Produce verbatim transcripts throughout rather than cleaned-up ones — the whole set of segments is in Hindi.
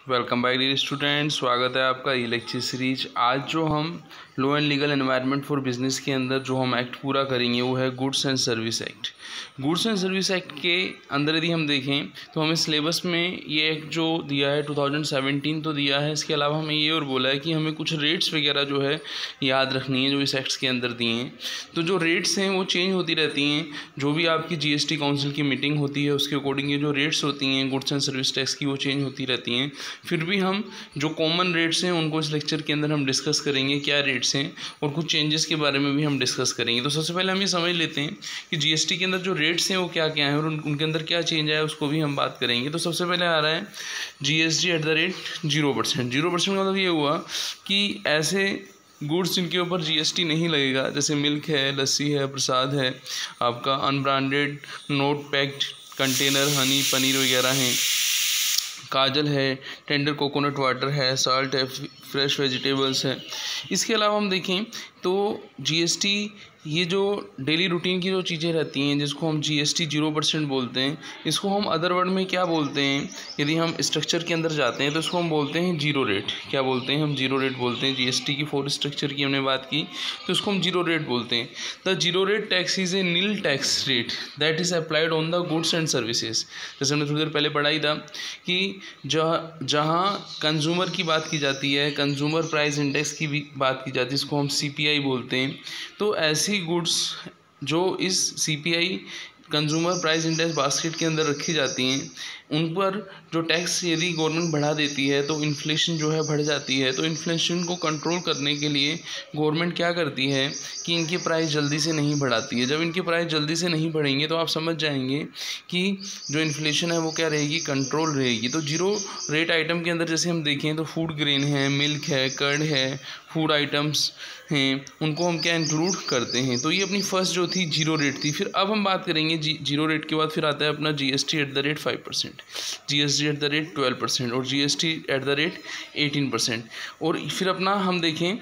वेलकम बैक डियर स्टूडेंट, स्वागत है आपका ई लेक्चर सीरीज। आज जो हम law and legal environment for business के अंदर जो हम एक्ट पूरा करेंगे वो है goods and service act. Goods and service act के अंदर यदि हम देखें तो हमें सिलेबस में ये एक्ट जो दिया है टू थाउजेंड सेवेंटीन तो दिया है, इसके अलावा हमें ये और बोला है कि हमें कुछ रेट्स वगैरह जो है याद रखनी है जो इस एक्ट्स के अंदर दिए हैं। तो जो रेट्स हैं वो चेंज होती रहती हैं, जो भी आपकी जीएसटी काउंसिल की मीटिंग होती है उसके अकॉर्डिंग ये जो रेट्स होती हैं गुड्स एंड सर्विस टैक्स की वो चेंज होती रहती हैं। फिर भी हम जो कॉमन रेट्स हैं उनको इस लेक्चर के अंदर हम डिस्कस करेंगे, क्या रेट्स हैं और कुछ चेंजेस के बारे में भी हम डिस्कस करेंगे। तो सबसे पहले हम ये समझ लेते हैं कि जीएसटी के अंदर जो रेट्स हैं वो क्या क्या हैं और उन, उनके अंदर क्या चेंज आया उसको भी हम बात करेंगे। तो सबसे पहले आ रहा है GST at the rate zero percent. Zero percent का मतलब ये हुआ कि ऐसे गुड्स जिनके ऊपर जीएसटी नहीं लगेगा, जैसे मिल्क है, लस्सी है, प्रसाद है, आपका unbranded not packed container honey paneer वगैरह हैं, काजल है, टेंडर कोकोनट वाटर है, साल्ट है, फ्रेश वेजिटेबल्स है। इसके अलावा हम देखें तो जीएसटी ये जो डेली रूटीन की जो चीज़ें रहती हैं जिसको हम जीएसटी जीरो परसेंट बोलते हैं, इसको हम अदर वर्ड में क्या बोलते हैं, यदि हम स्ट्रक्चर के अंदर जाते हैं तो इसको हम बोलते हैं जीरो रेट। क्या बोलते हैं हम? जीरो रेट बोलते हैं। जीएसटी की फोर स्ट्रक्चर की हमने बात की तो इसको हम जीरो रेट बोलते हैं। The zero rate tax is a nil tax rate that is applied on the goods and services. जैसे हमने थोड़ी देर पहले पढ़ाई था कि जहाँ जहाँ कंज्यूमर की बात की जाती है, कंज्यूमर प्राइस इंडेक्स की भी बात की जाती है, इसको हम सीपीआई बोलते हैं। तो ऐसी गुड्स जो इस CPI consumer price index basket के अंदर रखी जाती हैं उन पर जो टैक्स यदि गवर्नमेंट बढ़ा देती है तो इन्फ्लेशन जो है बढ़ जाती है। तो इन्फ्लेशन को कंट्रोल करने के लिए गवर्नमेंट क्या करती है कि इनकी प्राइस जल्दी से नहीं बढ़ाती है। जब इनकी प्राइस जल्दी से नहीं बढ़ेंगे तो आप समझ जाएंगे कि जो इन्फ्लेशन है वो क्या रहेगी, कंट्रोल रहेगी। तो जीरो रेट आइटम के अंदर जैसे हम देखें तो फूड ग्रेन है, मिल्क है, कर्ड है, फूड आइटम्स हैं, उनको हम क्या इंक्लूड करते हैं। तो ये अपनी फर्स्ट जो थी जीरो रेट थी। फिर अब हम बात करेंगे जी जीरो रेट के बाद फिर आता है अपना GST at the rate five percent, GST at the rate twelve percent और GST at the rate eighteen percent. और फिर अपना हम देखें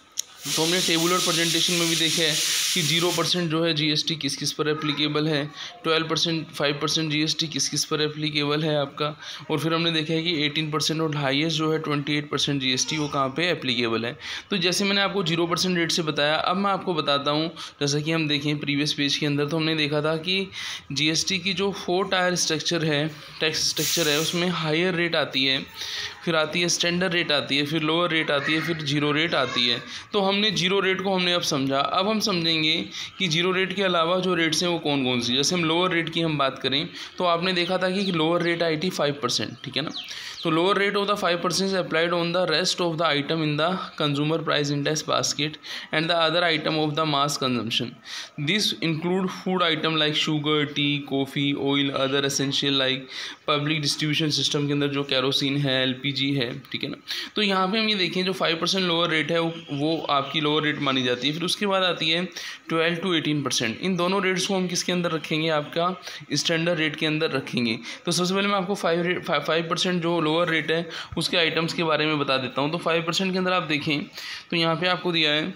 तो हमने टेबुलर प्रेजेंटेशन में भी देखा है कि जीरो परसेंट जो है जीएसटी किस किस पर एप्लीकेबल है, twelve percent five percent GST किस किस पर एप्लीकेबल है आपका, और फिर हमने देखा है कि एटीन परसेंट और हाईएस्ट जो है ट्वेंटी एट परसेंट जीएसटी वो कहाँ पे एप्लीकेबल है। तो जैसे मैंने आपको जीरो परसेंट रेट से बताया, अब मैं आपको बताता हूँ। जैसा कि हम देखें प्रीवियस पेज के अंदर तो हमने देखा था कि जीएसटी की जो फोर टायर स्ट्रक्चर है, टैक्स स्ट्रक्चर है, उसमें हायर रेट आती है, फिर आती है स्टैंडर्ड रेट आती है, फिर लोअर रेट आती है, फिर जीरो रेट आती है। तो हमने जीरो रेट को हमने अब समझा। अब हम समझेंगे कि जीरो रेट के अलावा जो रेट्स हैं वो कौन कौन सी। जैसे हम लोअर रेट की हम बात करें तो आपने देखा था कि लोअर रेट आई थी फाइव परसेंट, ठीक है ना। तो lower rate of the five percent applied on the rest of the item in the consumer price index basket and the other item of the mass consumption. This include food item like sugar, tea, coffee, oil, other essential like public distribution system के अंदर जो कैरोसिन है, एलपीजी है, ठीक है ना। तो यहाँ पे हम ये देखें जो फाइव परसेंट लोअर रेट है वो, वो आपकी लोअर रेट मानी जाती है। फिर उसके बाद आती है ट्वेल्व टू एटीन परसेंट। इन दोनों रेट्स को हम किसके अंदर रखेंगे, आपका स्टैंडर्ड रेट के अंदर रखेंगे। तो सबसे पहले मैं आपको फाइव रेट फाइव परसेंट जो लोअर रेट है उसके आइटम्स के बारे में बता देता हूँ। तो फाइव परसेंट के अंदर आप देखें तो यहाँ पे आपको दिया है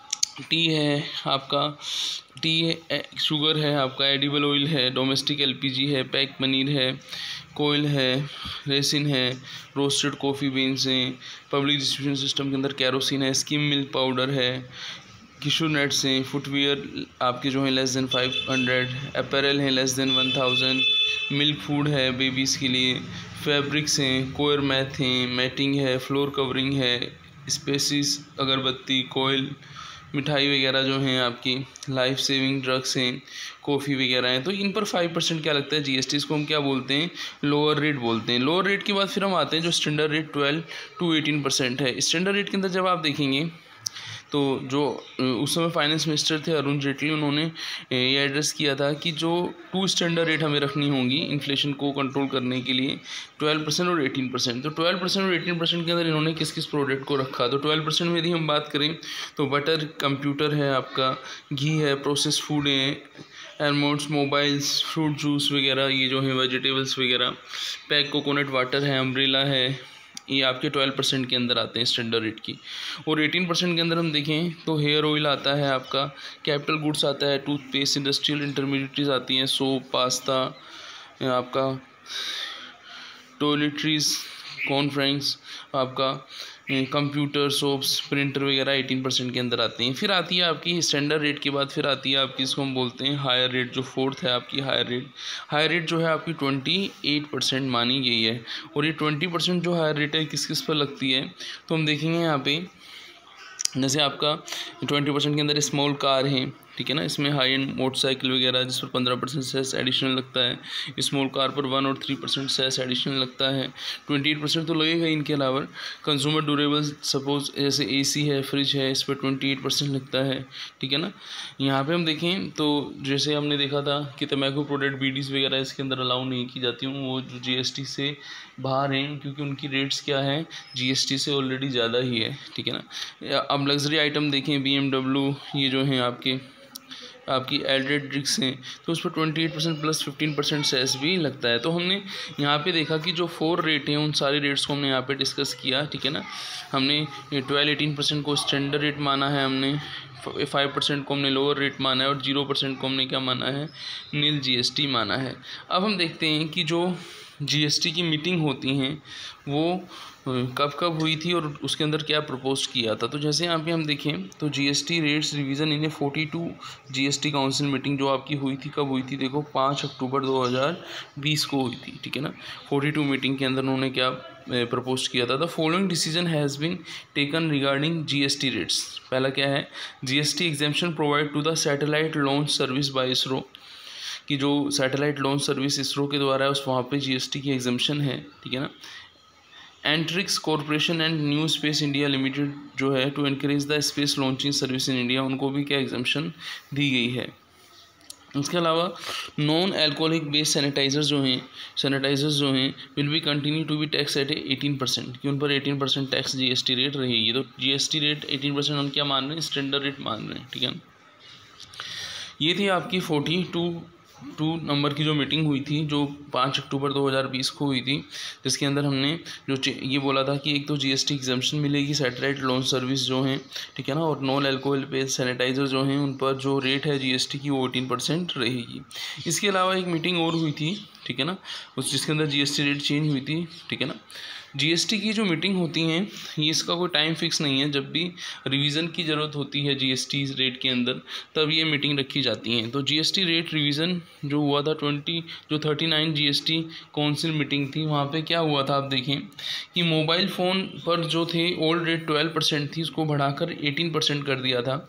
टी है, आपका टी है, शुगर है, आपका एडिबल ऑयल है, डोमेस्टिक एलपीजी है, पैक पनीर है, कोयल है, रेसिन है, रोस्टेड कॉफ़ी बीन्स हैं, पब्लिक डिस्ट्रीब्यूशन सिस्टम के अंदर कैरोसिन है, स्किम मिल्क पाउडर है, किशोर नट्स हैं, फुटवियर आपके जो हैं less than five hundred, apparel हैं less than one thousand, milk food है बेबीज़ के लिए, फैब्रिक्स हैं, कोयर मैथ हैं, मैटिंग है, फ्लोर कवरिंग है, स्पेसिस अगरबत्ती, कोयल, मिठाई वगैरह जो हैं आपकी, लाइफ सेविंग ड्रग्स हैं, कॉफ़ी वगैरह हैं। तो इन पर फाइव परसेंट क्या लगता है जीएसटी, इसको हम क्या बोलते हैं, लोअर रेट बोलते हैं। लोअर रेट के बाद फिर हम आते हैं जो standard rate twelve to eighteen percent है। स्टैंडर्ड रेट के अंदर जब आप देखेंगे तो जो उस समय फाइनेंस मिनिस्टर थे अरुण जेटली, उन्होंने ये एड्रेस किया था कि जो टू स्टैंडर्ड रेट हमें रखनी होंगी इन्फ्लेशन को कंट्रोल करने के लिए, ट्वेल्व परसेंट और एटीन परसेंट। तो ट्वेल्व परसेंट और एटीन परसेंट के अंदर इन्होंने किस किस प्रोडक्ट को रखा। तो ट्वेल्व परसेंट में यदि हम बात करें तो बटर, कंप्यूटर है, आपका घी है, प्रोसेस फूड है, एलमोड्स, मोबाइल्स, फ्रूट जूस वगैरह, ये जो है वेजिटेबल्स वगैरह, पैक कोकोनट वाटर है, अम्ब्रेला है, ये आपके ट्वेल्व परसेंट के अंदर आते हैं स्टैंडर्ड रेट की। और एटीन परसेंट के अंदर हम देखें तो हेयर ऑयल आता है, आपका कैपिटल गुड्स आता है, टूथपेस्ट, इंडस्ट्रियल इंटरमीडिएट्स आती हैं, सोप, पास्ता, आपका टॉयलेटरीज, कॉन्फ्रेंस, आपका कंप्यूटर, सोप्स, प्रिंटर वगैरह एटीन परसेंट के अंदर आते हैं। फिर आती है आपकी स्टैंडर्ड रेट के बाद फिर आती है आपकी, इसको हम बोलते हैं हायर रेट, जो फोर्थ है आपकी हायर रेट। हायर रेट जो है आपकी ट्वेंटी एट परसेंट मानी गई है। और ये ट्वेंटी परसेंट जो हायर रेट है किस किस पर लगती है, तो हम देखेंगे यहाँ पे, जैसे आपका ट्वेंटी परसेंट के अंदर स्मॉल कार है, ठीक है ना, इसमें हाई एंड मोटरसाइकिल वगैरह जिस पर पंद्रह परसेंट सेस एडिशनल लगता है। स्मॉल कार पर वन और थ्री परसेंट सेस एडिशनल लगता है। ट्वेंटी एट परसेंट तो लगेगा। इनके अलावा कंज्यूमर ड्यूरेबल्स, सपोज जैसे एसी है, फ्रिज है, इस पर ट्वेंटी एट परसेंट लगता है, ठीक है ना। यहाँ पे हम देखें तो जैसे हमने देखा था कि तम्बाकू प्रोडक्ट, बीडीज़ वगैरह इसके अंदर अलाउ नहीं की जाती हूँ, वो जो जीएसटी से बाहर हैं, क्योंकि उनकी रेट्स क्या है, जीएसटी से ऑलरेडी ज़्यादा ही है, ठीक है ना। अब लग्जरी आइटम देखें, बीएमडब्ल्यू, ये जो हैं आपके आपकी एल्ड्रेड ड्रिक्स हैं, तो उस पर twenty eight percent plus fifteen percent cess भी लगता है। तो हमने यहाँ पे देखा कि जो फोर रेट हैं उन सारे रेट्स को हमने यहाँ पे डिस्कस किया, ठीक है ना। हमने ट्वेल्व एटीन परसेंट को स्टैंडर्ड रेट माना है, हमने फाइव परसेंट को हमने लोअर रेट माना है, और जीरो परसेंट को हमने क्या माना है, नील जीएसटी माना है। अब हम देखते हैं कि जो जीएसटी की मीटिंग होती हैं वो कब कब हुई थी और उसके अंदर क्या प्रपोज किया था। तो जैसे यहाँ पे हम देखें तो GST rates revision in forty two GST council meeting जो आपकी हुई थी, कब हुई थी, देखो पाँच अक्टूबर दो हज़ार बीस को हुई थी, ठीक है ना। फोर्टी टू मीटिंग के अंदर उन्होंने क्या प्रपोज किया था, the following decision has been taken regarding GST rates. पहला क्या है, GST exemption provide to the satellite launch service by ISRO, कि जो सैटेलाइट लॉन्च सर्विस इसरो के द्वारा है उस वहाँ पे जीएसटी की एग्जेम्पशन है, ठीक है ना। Antrix corporation and New Space India limited जो है to encourage the space launching service in India, उनको भी क्या एग्जेम्पशन दी गई है। उसके अलावा नॉन एल्कोहलिक बेस्ड सैनिटाइजर्स जो हैं सैनिटाइजर्स जो हैं will be continue to be tax at eighteen percent, कि उन पर eighteen percent tax GST rate रहेगी। तो जीएसटी रेट एटीन परसेंट हम क्या मान रहे हैं, स्टैंडर्ड रेट मान रहे हैं, ठीक है। ये थी आपकी फोर्टी टू टू नंबर की जो मीटिंग हुई थी, जो पाँच अक्टूबर दो हज़ार बीस को हुई थी, जिसके अंदर हमने जो ये बोला था कि एक तो जीएसटी एग्जेम्पशन मिलेगी सैटेलाइट लॉन्च सर्विस जो हैं, ठीक है ना, और नॉन अल्कोहल बेस्ड सैनिटाइजर जो हैं उन पर जो रेट है जीएसटी की वो एटीन परसेंट रहेगी। इसके अलावा एक मीटिंग और हुई थी, ठीक है ना, उस जिसके अंदर जीएसटी रेट चेंज हुई थी, ठीक है ना। जीएसटी की जो मीटिंग होती हैं ये इसका कोई टाइम फिक्स नहीं है, जब भी रिवीजन की ज़रूरत होती है जीएसटी रेट के अंदर तब ये मीटिंग रखी जाती हैं। तो जीएसटी रेट रिवीजन जो हुआ था ट्वेंटी जो thirty nine GST council meeting थी, वहाँ पे क्या हुआ था, आप देखें कि मोबाइल फ़ोन पर जो थे ओल्ड रेट ट्वेल्व परसेंट थी, उसको बढ़ाकर एटीन परसेंट कर दिया था।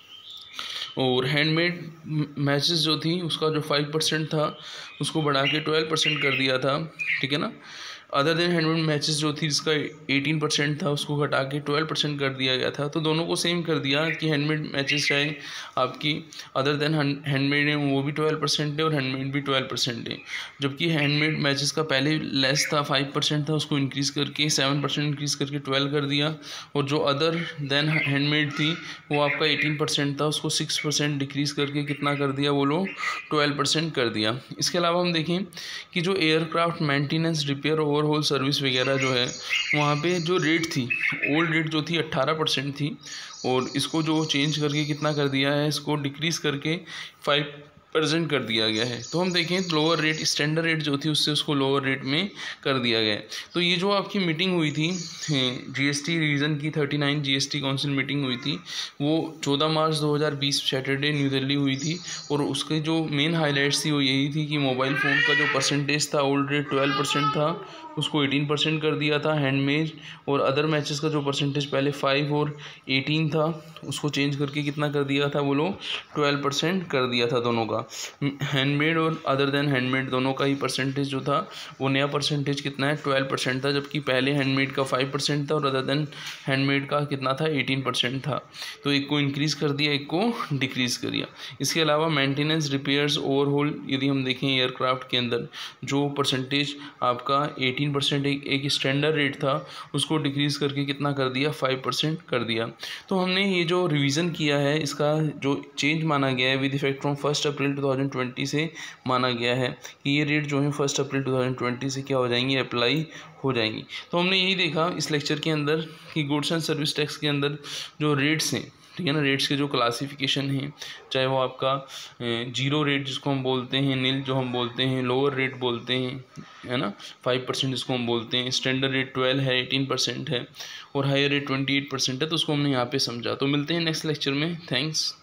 और हैंडमेड मैचेस जो थी उसका जो फाइव परसेंट था उसको बढ़ा के ट्वेल्व परसेंट कर दिया था, ठीक है ना। अदर देन हैंडमेड मैचेस जो थी जिसका एटीन परसेंट था उसको घटा के ट्वेल्व परसेंट कर दिया गया था। तो दोनों को सेम कर दिया कि हैंडमेड मैचेस चाहे आपकी अदर देन हैंडमेड है वो भी ट्वेल्व परसेंट है और हैंडमेड भी ट्वेल्व परसेंट है। जबकि हैंडमेड मैचेस का पहले लेस था, फाइव परसेंट था, उसको इंक्रीज़ करके सेवन परसेंट इंक्रीज़ करके ट्वेल्व कर दिया। और जो अदर देन हैंडमेड थी वो आपका एटीन परसेंट था, उसको सिक्स परसेंट डिक्रीज़ करके कितना कर दिया, वो लोग ट्वेल्व परसेंट कर दिया। इसके अलावा हम देखें कि जो aircraft maintenance, repair, overhaul service वगैरह जो है वहाँ पे जो रेट थी, ओल्ड रेट जो थी अट्ठारह परसेंट थी, और इसको जो चेंज करके कितना कर दिया है, इसको डिक्रीज़ करके फाइव परसेंट कर दिया गया है। तो हम देखें लोअर रेट, स्टैंडर्ड रेट जो थी उससे उसको लोअर रेट में कर दिया गया है। तो ये जो आपकी मीटिंग हुई थी जीएसटी रिवीजन की, thirty nine GST council meeting हुई थी, वो चौदह मार्च दो हज़ार बीस सैटरडे न्यू दिल्ली हुई थी। और उसके जो मेन हाईलाइट्स थी वो यही थी कि मोबाइल फ़ोन का जो परसेंटेज था ओल्ड रेट ट्वेल्व परसेंट था उसको एटीन परसेंट कर दिया था। हैंडमेड और अदर मैचेस का जो परसेंटेज पहले फाइव और एटीन था उसको चेंज करके कितना कर दिया था, वो लोग ट्वेल्व परसेंट कर दिया था दोनों का। हैंडमेड और अदर देन हैंडमेड दोनों का ही परसेंटेज जो था वो नया परसेंटेज कितना है, ट्वेल्व परसेंट था, जबकि पहले हैंडमेड का फाइव परसेंट था और अदर देन हैंडमेड का कितना था, एटीन परसेंट था। तो एक को इंक्रीज़ कर दिया, एक को डिक्रीज़ कर दिया। इसके अलावा मेंटेनेंस, रिपेयर्स, ओवरहॉल यदि हम देखें एयरक्राफ्ट के अंदर जो परसेंटेज आपका एटीन परसेंट एक, एक स्टैंडर्ड रेट था उसको डिक्रीज़ करके कितना कर दिया, फाइव परसेंट कर दिया। तो हमने ये जो रिवीजन किया है इसका जो चेंज माना गया है with effect from first April two thousand twenty से माना गया है कि ये रेट जो है first April two thousand twenty से क्या हो जाएंगी, अप्लाई हो जाएंगी। तो हमने यही देखा इस लेक्चर के अंदर कि गुड्स एंड सर्विस टैक्स के अंदर जो रेट्स हैं ठीक है ना। रेट्स के जो क्लासिफिकेशन है, चाहे वो आपका जीरो रेट जिसको हम बोलते हैं, नील जो हम बोलते हैं, लोअर रेट बोलते हैं, है ना, फाइव परसेंट जिसको हम बोलते हैं, स्टैंडर्ड रेट ट्वेल्व है, एटीन परसेंट है, और higher rate twenty eight percent है। तो उसको हमने यहाँ पे समझा। तो मिलते हैं नेक्स्ट लेक्चर में। थैंक्स।